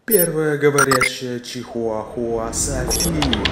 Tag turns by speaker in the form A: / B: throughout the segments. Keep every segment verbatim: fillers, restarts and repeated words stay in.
A: Первая говорящая чихуахуа Софи.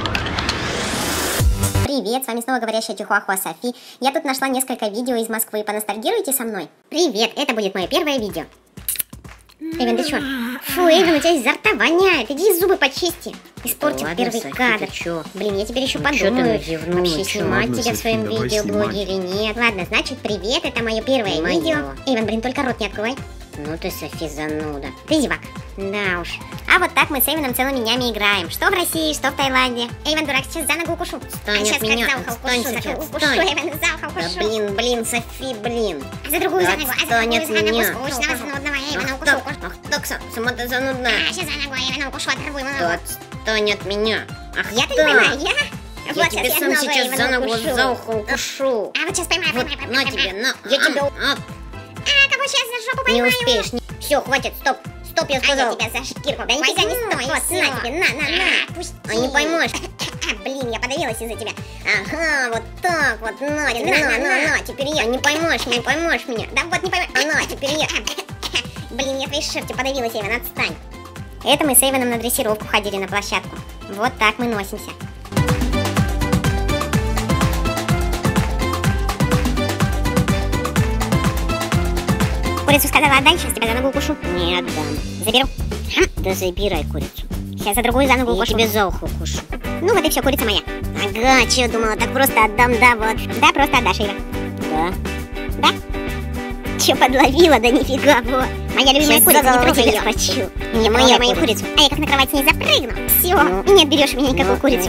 B: Привет, с вами снова говорящая чихуахуа Софи. Я тут нашла несколько видео из Москвы. Поностальгируйте со мной? Привет, это будет мое первое видео. Эйвен, ты чё? Фу, Эйвен, у тебя изо рта воняет. Иди зубы почисти. Испортил
C: да ладно,
B: первый
C: Софи,
B: кадр.
C: ты чё?
B: Блин, я теперь еще
C: Ну,
B: подумаю,
C: чё ты
B: вообще
C: чё?
B: снимать
A: Ладно,
B: тебя в
A: Софи,
B: своем
A: давай
B: видеоблоге
A: снимай.
B: или нет. Ладно, значит, привет, это мое первое
C: Моё.
B: видео. Эйвен, блин, только рот не открывай.
C: Ну ты, Софи, зануда.
B: Ты зевак. Да уж. А вот так мы с Эйвеном целыми днями играем. Что в России, что в Таиланде. Эйвен, дурак, сейчас за ногу укушу.
C: Отстань
B: а
C: от
B: сейчас
C: меня,
B: как за ухо
C: отстань
B: укушу.
C: сейчас,
B: так укушу,
C: отстань.
B: Эйвен, за ухо
C: Да
B: укушу.
C: блин, блин, Софи, блин.
B: А за другую
C: Да
B: за ногу, а за
C: отстань
B: другую
C: от
B: за ногу
C: меня.
B: скучного, занудного Эйвена
C: Ах
B: укушу,
C: так,
B: укушу.
C: ах так, са- сама ты занудная.
B: А, сейчас за ногу Эйвена укушу, оторву ему
C: Да
B: ногу.
C: отстань от меня. Ах
B: Я-то не
C: так.
B: понимаю, я?
C: Я
B: Вот
C: тебе
B: сейчас
C: сам
B: ногу
C: сейчас
B: Эйвена
C: за ногу
B: укушу.
C: за ухо укушу.
B: А вот сейчас поймаю,
C: Вот,
B: поймаю,
C: на
B: поймаю,
C: тебе,
B: поймаю.
C: на.
B: Я тебя...
C: А,
B: А, кого сейчас за жопу
C: не
B: поймаю?
C: успеешь. Все, хватит, стоп. Стоп, я
B: А я
C: сказал.
B: тебя за шкирку
C: Да
B: возьму,
C: нифига не стой,
B: вот,
C: всё.
B: на тебе, на, на, на, пусти.
C: А не поймешь.
B: А, блин, я подавилась из-за тебя. Ага, вот так вот, на тебе,
C: На,
B: на,
C: на,
B: на,
C: на.
B: на, теперь я.
C: А не поймешь, не поймешь меня.
B: Да вот не пойму. А, на, теперь я. Блин, я твоей шерстью подавилась, Эйвен, отстань. Это мы с Эйвеном на дрессировку ходили на площадку. Вот так мы носимся. Курицу сказала, отдай, сейчас тебя за ногу укушу.
C: Не отдам.
B: Заберу.
C: Да забирай курицу.
B: Сейчас за другую за ногу
C: Я
B: укушу.
C: тебе за ухо укушу.
B: Ну вот и все, курица моя.
C: Ага, че думала, так просто отдам, да, вот.
B: Да, просто отдашь, Эйвен.
C: Да.
B: Да? Че подловила, да нифига, вот. Моя любимая
C: Сейчас
B: курица,
C: за
B: не
C: голову
B: трогай
C: тебя
B: ее.
C: схвачу.
B: Не
C: Не
B: моя
C: моя
B: мою
C: курица.
B: курицу. А я как на кровать с ней запрыгну. Все,
C: Ну.
B: и не отберешь у меня никакую
C: Ну,
B: курицу.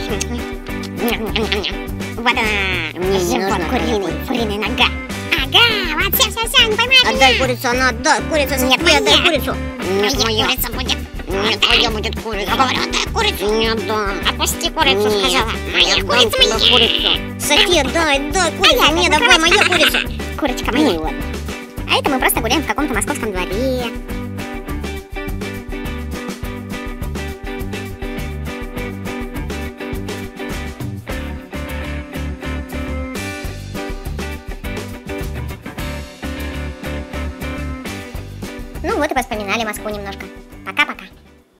B: Вот она,
C: Мне не
B: живот
C: нужна
B: куриный,
C: твоя курица.
B: куриная нога. Ага, вот все, все, все, не поймаешь
C: Отдай
B: меня.
C: курицу, она отдай. Курица,
B: Нет,
C: Софи, отдай
B: моя.
C: курицу. Нет,
B: Моя
C: моя.
B: курица будет.
C: Нет, твоя будет курица.
B: Я говорю, отдай курицу.
C: Не отдам.
B: Отпусти курицу,
C: Нет,
B: сказала. Моя
C: я
B: курица
C: отдам тебе
B: моя.
C: курицу. София, дай, дай курицу.
B: я
C: Мне
B: на
C: давай,
B: кровать.
C: моя курица.
B: Курочка
C: Ну
B: моя.
C: и ладно.
B: А это мы просто гуляем в каком-то московском дворе. Ну вот и вспоминали Москву немножко.